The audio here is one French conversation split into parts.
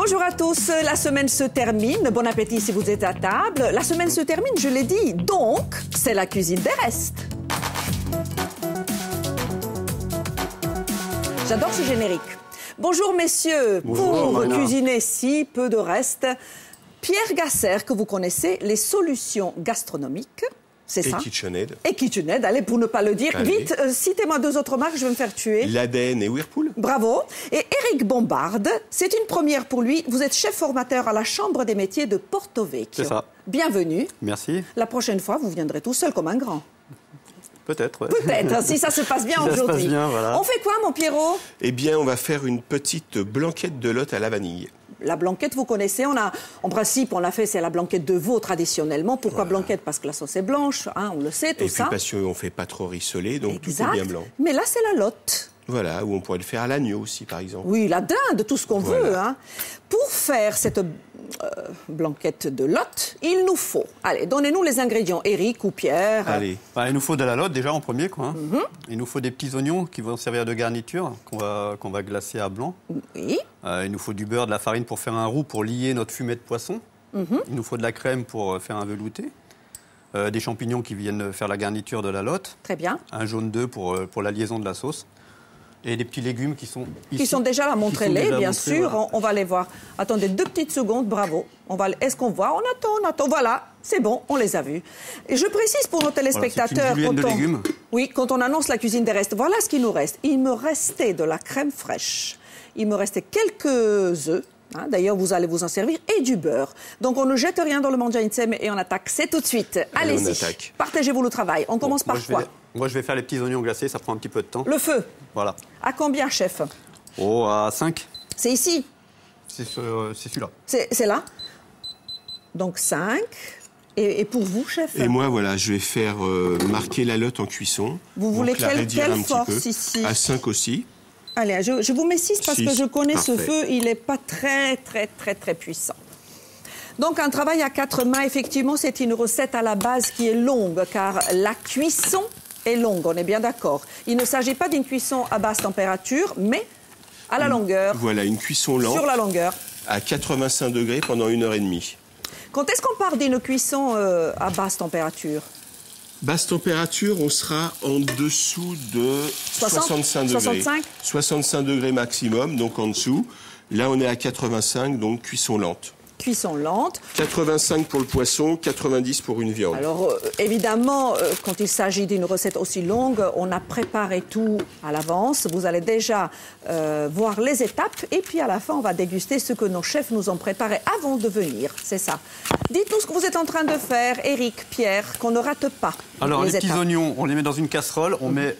Bonjour à tous, la semaine se termine. Bon appétit si vous êtes à table. La semaine se termine, je l'ai dit, donc c'est la cuisine des restes. J'adore ce générique. Bonjour messieurs, Bonjour, pour Marina. cuisiner si peu de restes, Pierre Gasser, que vous connaissez, les solutions gastronomiques, c'est ça? KitchenAid. Et KitchenAid, allez, pour ne pas le dire. Allez. Vite, citez-moi deux autres marques, je vais me faire tuer. L'ADN et Whirlpool. Bravo. Et Éric Bombarde, c'est une première pour lui. Vous êtes chef formateur à la Chambre des métiers de Porto Vecchio. C'est ça. Bienvenue. Merci. La prochaine fois, vous viendrez tout seul comme un grand. Peut-être, ouais. Peut-être, si ça se passe bien Si ça se aujourd'hui. passe bien, voilà. On fait quoi, mon Pierrot? Eh bien, on va faire une petite blanquette de lotte à la vanille. La blanquette, vous connaissez, en principe, on l'a fait, c'est la blanquette de veau traditionnellement. Pourquoi blanquette? Parce que la sauce est blanche, hein, on le sait, tout Et ça. puis parce qu'on ne fait pas trop rissoler, donc tout Exact. est bien blanc. Mais là, c'est la lotte. Voilà, ou on pourrait le faire à l'agneau aussi, par exemple. Oui, la dinde, tout ce qu'on Voilà. veut. Hein. Pour faire cette blanquette de lotte, il nous faut... Allez, donnez-nous les ingrédients, Éric ou Pierre. Allez, Bah, il nous faut de la lotte déjà en premier, quoi. Hein. Il nous faut des petits oignons qui vont servir de garniture, qu'on va glacer à blanc. Oui, Il nous faut du beurre, de la farine pour faire un roux, pour lier notre fumet de poisson. Il nous faut de la crème pour faire un velouté. Des champignons qui viennent faire la garniture de la lotte. très bien. Un jaune d'œuf pour la liaison de la sauce. Et des petits légumes qui sont ici. Qui sont déjà là, montrez-les, déjà bien montrés, sûr. voilà. On va les voir. Attendez 2 petites secondes, bravo. Est-ce qu'on voit? On attend. Voilà, c'est bon, on les a vus. Et je précise pour nos téléspectateurs... c'est une julienne de légumes. Oui, quand on annonce la cuisine des restes, voilà ce qu'il nous reste. Il me restait de la crème fraîche. Il me restait quelques œufs. Hein, d'ailleurs, vous allez vous en servir, et du beurre. Donc, on ne jette rien dans le mangia insieme et on attaque. C'est tout de suite. Allez, on Allez-y. attaque. Partagez-vous le travail. On commence par quoi? Moi, je vais faire les petits oignons glacés, ça prend un petit peu de temps. Le feu. Voilà. À combien, chef? Oh, à 5. C'est ici. C'est celui-là. C'est là. Donc 5. Et pour vous, chef? et moi, voilà, je vais faire marquer la lotte en cuisson. Vous Donc, voulez la raidir quelle un petit force peu. ici? À 5 aussi. Allez, je vous mets 6 parce que 6, je connais ce parfait. feu. Il n'est pas très puissant. Donc, un travail à 4 mains, effectivement, c'est une recette à la base qui est longue, car la cuisson est longue, on est bien d'accord. Il ne s'agit pas d'une cuisson à basse température, mais à la longueur, Voilà, une cuisson lente sur la longueur. à 85 degrés pendant 1h30. Quand est-ce qu'on parle d'une cuisson à basse température? Basse température, on sera en dessous de 65 degrés. 65 65 degrés maximum, donc en dessous. Là, on est à 85, donc cuisson lente. Cuisson lente. 85 pour le poisson, 90 pour une viande. Alors, évidemment, quand il s'agit d'une recette aussi longue, on a préparé tout à l'avance. Vous allez déjà voir les étapes. Et puis, à la fin, on va déguster ce que nos chefs nous ont préparé avant de venir. C'est ça. Dites-nous ce que vous êtes en train de faire, Éric, Pierre, qu'on ne rate pas. Alors, les petits étapes. oignons, on les met dans une casserole. On met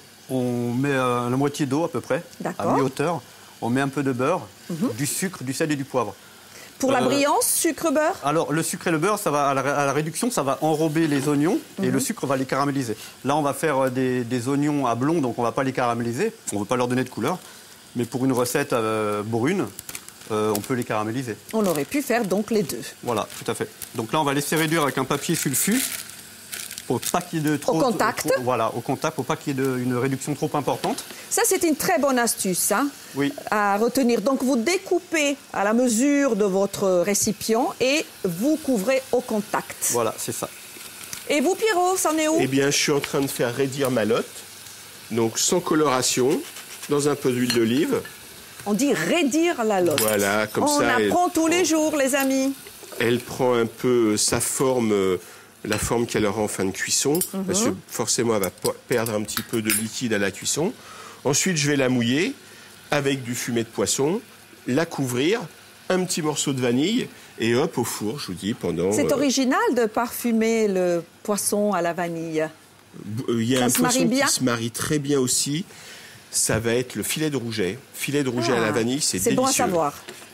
la moitié d'eau à peu près, D'accord. à mi-hauteur. On met un peu de beurre, du sucre, du sel et du poivre. Pour la brillance, sucre, beurre? Alors, le sucre et le beurre, ça va, à la réduction, ça va enrober les oignons et le sucre va les caraméliser. Là, on va faire des oignons à blond, donc on ne va pas les caraméliser. On ne veut pas leur donner de couleur. Mais pour une recette brune, on peut les caraméliser. On aurait pu faire donc les deux. Voilà, tout à fait. Donc là, on va laisser réduire avec un papier sulfu pour pas qu'il y ait de trop... Au contact. Voilà, au contact, pour pas qu'il y ait une réduction trop importante. Ça, c'est une très bonne astuce hein, Oui. à retenir. Donc, vous découpez à la mesure de votre récipient et vous couvrez au contact. Voilà, c'est ça. Et vous, Pierrot, c'en est où? Eh bien, je suis en train de faire raidir ma lotte, donc sans coloration, dans un peu d'huile d'olive. On dit raidir la lotte. Voilà, comme On ça, apprend tous les jours, les amis. Elle prend un peu sa forme, la forme qu'elle aura en fin de cuisson, parce que forcément, elle va perdre un petit peu de liquide à la cuisson. Ensuite, je vais la mouiller avec du fumet de poisson, la couvrir, un petit morceau de vanille, et hop, au four, je vous dis, pendant... C'est original de parfumer le poisson à la vanille. Il y a Ça un se marie poisson bien qui se marie très bien aussi. Ça va être le filet de rouget. Filet de rouget à la vanille, c'est délicieux. bon à savoir.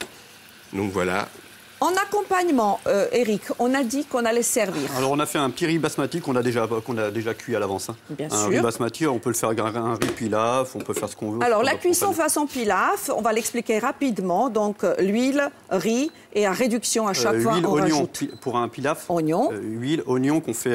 Donc voilà. En accompagnement, Éric, on a dit qu'on allait servir. Alors, on a fait un petit riz basmati qu'on a déjà cuit à l'avance. Hein. Bien un sûr. riz basmati, on peut le faire un riz pilaf, on peut faire ce qu'on veut. Alors, la cuisson façon pilaf, on va l'expliquer rapidement. Donc, l'huile, riz et à réduction à chaque fois, huile, on oignon, rajoute. pour un pilaf. Oignon. Huile, oignon qu'on fait,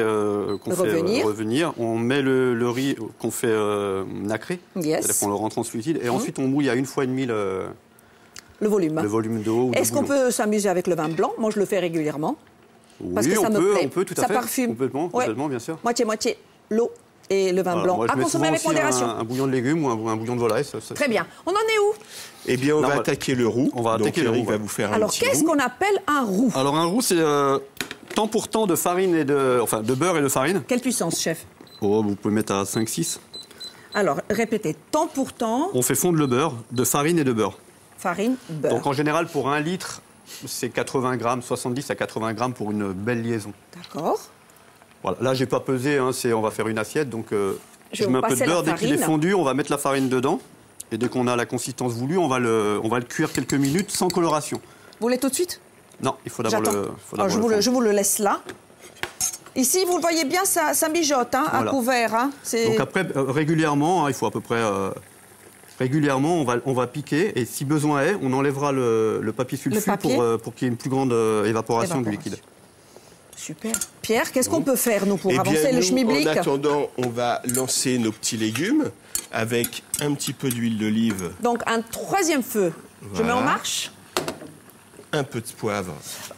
revenir. On met le riz qu'on fait nacré. Yes. C'est-à-dire qu'on le rend translucide. Et ensuite, on mouille à 1 fois et demie Le volume. Le volume d'eau ou de Est-ce qu'on bouillon. peut s'amuser avec le vin blanc? Moi, je le fais régulièrement. Parce Oui, que ça me plaît. on peut, tout à ça fait. parfume. Complètement, Ouais. bien sûr. Moitié-moitié, l'eau et le vin Voilà, blanc. moi, je À mets consommer souvent avec aussi modération. un bouillon de légumes ou un bouillon de volaille. Très bien. On en est où? Eh bien, on Non, va voilà. attaquer le roux. On va attaquer Donc, le roux, Eric va ouais. vous faire un Alors, petit qu'est-ce roux. qu'on appelle un roux? Alors un roux, c'est temps pour temps de farine et de beurre et de farine. Quelle puissance, chef? Oh, vous pouvez mettre à 5-6. Alors, répétez. Temps pour temps, On fait fondre le beurre de farine et de beurre. farine, beurre. Donc en général, pour 1 litre, c'est 80 grammes, 70 à 80 grammes pour une belle liaison. D'accord. Voilà. Là, j'ai pas pesé, hein, on va faire une assiette. Donc Je je vais mets un vous peu de passer la beurre. Dès qu'il est farine. fondu, on va mettre la farine dedans. Et dès qu'on a la consistance voulue, on va le cuire quelques minutes sans coloration. Vous voulez tout de suite? Non, il faut d'abord J'attends. le Alors, fondre. je vous le laisse là. Ici, vous le voyez bien, ça mijote, hein, Voilà. à couvert. Hein. Donc après, régulièrement, hein, il faut à peu près... régulièrement, on va piquer et si besoin est, on enlèvera le papier sulfure papier. pour qu'il y ait une plus grande évaporation du liquide. Super. Pierre, qu'est-ce qu'on peut faire, nous, pour Eh bien, avancer le nous, schmilblick? en attendant, on va lancer nos petits légumes avec un petit peu d'huile d'olive, Donc, un troisième feu. Je mets en Voilà. marche. un peu de poivre.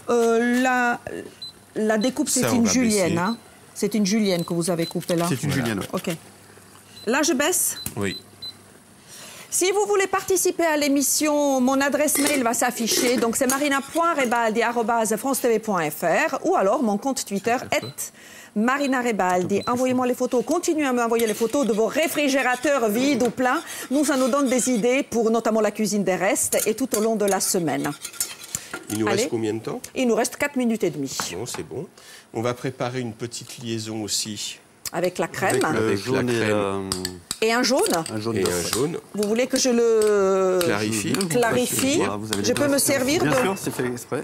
La découpe, c'est Ça, on une va julienne. baisser. Hein. C'est une julienne que vous avez coupée là. C'est une julienne, ouais. OK. Là, je baisse. Oui. Si vous voulez participer à l'émission, mon adresse mail va s'afficher. Donc, c'est marina.rebaldi@francetv.fr ou alors mon compte Twitter, @marina-rebaldi. Envoyez-moi les photos. Continuez à m'envoyer les photos de vos réfrigérateurs vides ou pleins. Nous, ça nous donne des idées pour notamment la cuisine des restes et tout au long de la semaine. Il nous Allez. reste combien de temps? Il nous reste 4 minutes et demie. Bon, c'est bon. On va préparer une petite liaison aussi. Avec la crème Avec le Avec jaune la et crème. et un jaune. un jaune Et d'œuf, un ouais. jaune. Vous voulez que je le Clarifie. clarifie? Voilà, vous avez Je les peux deux. me servir Bien de... sûr, c'est fait exprès.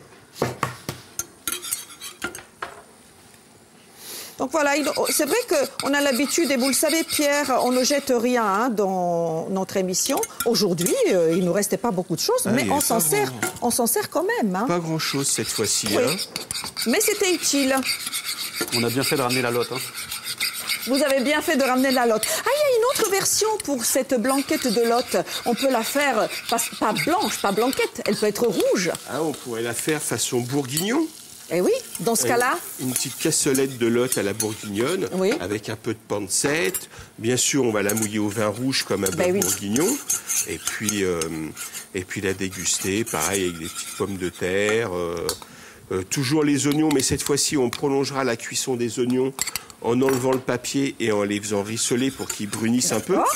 Donc voilà, c'est vrai qu'on a l'habitude, et vous le savez Pierre, on ne jette rien hein, dans notre émission. Aujourd'hui, il ne nous restait pas beaucoup de choses, Ah, mais il y a on pas s'en sert quand même. Hein. Pas grand-chose cette fois-ci. Oui. Hein. Mais c'était utile. On a bien fait de ramener la lotte. Hein. Vous avez bien fait de ramener de la lotte. Ah, il y a une autre version pour cette blanquette de lotte. On peut la faire, pas blanche, pas blanquette, elle peut être rouge. Ah, on pourrait la faire façon bourguignon. Eh oui, dans ce cas-là, Une petite cassolette de lotte à la bourguignonne, Oui. avec un peu de pancette. Bien sûr, on va la mouiller au vin rouge comme un Ben bon oui. bourguignon. Et puis la déguster, pareil, avec des petites pommes de terre. Toujours les oignons, mais cette fois-ci, on prolongera la cuisson des oignons en enlevant le papier et en les faisant rissoler pour qu'ils brunissent un peu. D'accord.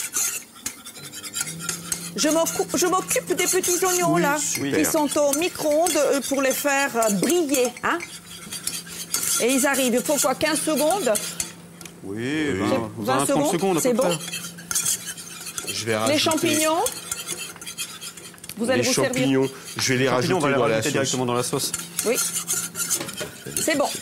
Je m'occupe des petits oignons Oui, là, super. qui sont au micro-ondes pour les faire briller. Hein. Et ils arrivent, il faut quoi, 15 secondes? Oui, 20 30 secondes, secondes à c'est peu bon. près. Je vais Les rajouter champignons, vous allez les vous servir. champignons, je vais les Champignons, on va rajouter les dans la rajouter sauce. directement dans la sauce. Oui. C'est bon.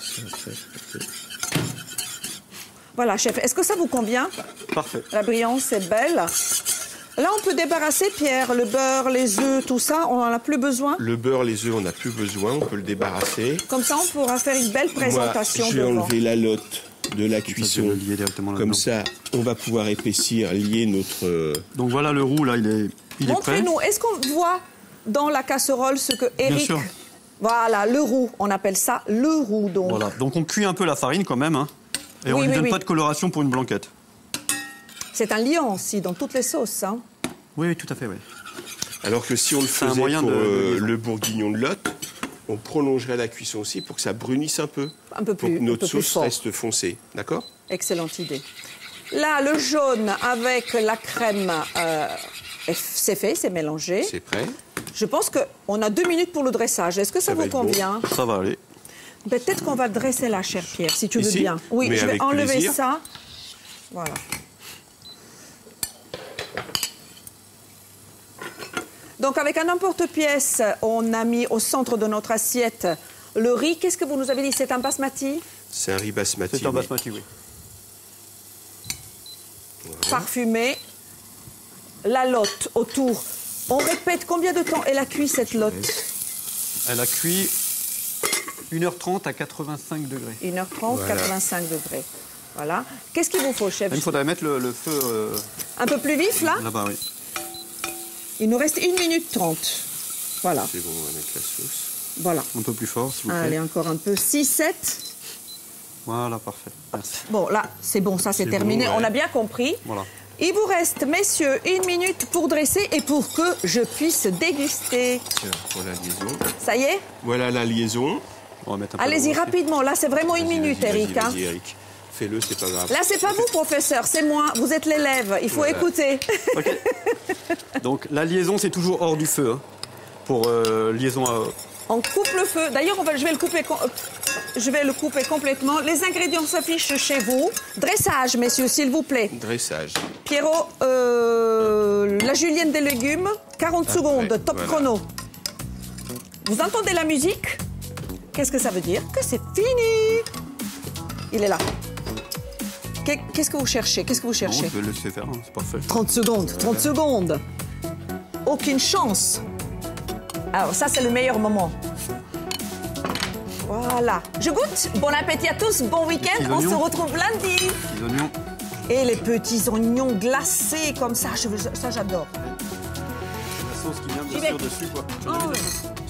Voilà, chef. Est-ce que ça vous convient? Parfait. La brillance est belle. Là, on peut débarrasser, Pierre, le beurre, les œufs, tout ça. On n'en a plus besoin. Le beurre, les œufs, on n'a plus besoin, on peut le débarrasser. Comme ça, on pourra faire une belle présentation Moi, j'ai devant. enlevé la lotte de la je vais cuisson. le lier directement Comme là-dedans. ça, on va pouvoir épaissir, lier notre... Donc voilà, le roux, là, il est prêt. Montrez-nous, est-ce qu'on voit dans la casserole ce que Eric... sûr. Voilà, le roux, on appelle ça le roux, donc. Voilà. Donc on cuit un peu la farine quand même. Hein, et on Oui, ne lui oui, donne oui. pas de coloration pour une blanquette. C'est un liant aussi, dans toutes les sauces. Hein. Oui, oui, tout à fait, oui. Alors que si on le un faisait moyen pour de liaison. le bourguignon de lotte, on prolongerait la cuisson aussi pour que ça brunisse un peu. Un peu Pour plus, que un notre peu plus sauce fort. reste foncée. D'accord? Excellente idée. Là, le jaune avec la crème, c'est fait, c'est mélangé. C'est prêt. Je pense qu'on a 2 minutes pour le dressage. Est-ce que ça Ça va vous être bon. convient? Ça va aller. Peut-être qu'on va le dresser là, cher Pierre, si tu veux Ici? bien. Oui, Mais je vais avec enlever plaisir. ça. Voilà. Donc, avec un emporte-pièce, on a mis au centre de notre assiette le riz. Qu'est-ce que vous nous avez dit? C'est un basmati C'est un riz basmati. C'est un oui. basmati, oui. parfumé. La lotte autour. On répète combien de temps elle a cuit cette lotte? Elle a cuit 1h30 à 85 degrés. 1h30, Voilà. 85 degrés. Voilà. Qu'est-ce qu'il vous faut, chef? Il faudrait mettre le feu Un peu plus vif, là? là-bas, oui. Il nous reste 1 minute 30. Voilà. C'est bon, on va mettre la sauce. Voilà. Un peu plus fort, s'il vous plaît. Allez, encore un peu. 6, 7. Voilà, parfait. Merci. Bon, là, c'est bon, ça c'est C'est terminé. bon, ouais. On a bien compris. Voilà. Il vous reste, messieurs, 1 minute pour dresser et pour que je puisse déguster. Tiens, pour la liaison. Ça y est? Voilà la liaison. On va mettre un peu Allez-y d'eau aussi. rapidement. Là, c'est vraiment 1 Vas-y, minute, vas-y, Eric. vas-y, hein. vas-y, Eric. Fais-le, c'est pas grave. Là, c'est pas vous, professeur, c'est moi. Vous êtes l'élève. Il faut Voilà. écouter. Ok. Donc la liaison, c'est toujours hors du feu. Hein, pour liaison à... On coupe le feu. D'ailleurs, je vais le couper complètement. Les ingrédients s'affichent chez vous. Dressage, messieurs, s'il vous plaît. Dressage. Pierrot, la julienne des légumes, 40 secondes, top voilà. chrono. Vous entendez la musique? Qu'est-ce que ça veut dire? Que c'est fini. Il est là. Qu'est-ce que vous cherchez? Qu'est-ce que vous Non, cherchez? je vais le laisser faire, hein, c'est parfait. 30 secondes, 30 secondes. Aucune chance. Alors ça, c'est le meilleur moment. Voilà. Je goûte. Bon appétit à tous. Bon week-end. petits On se oignons. retrouve lundi. Les oignons. Et les petits oignons glacés comme ça, ça j'adore. La sauce qui vient J'y bien vais. sûr dessus, quoi. Oh, ouais.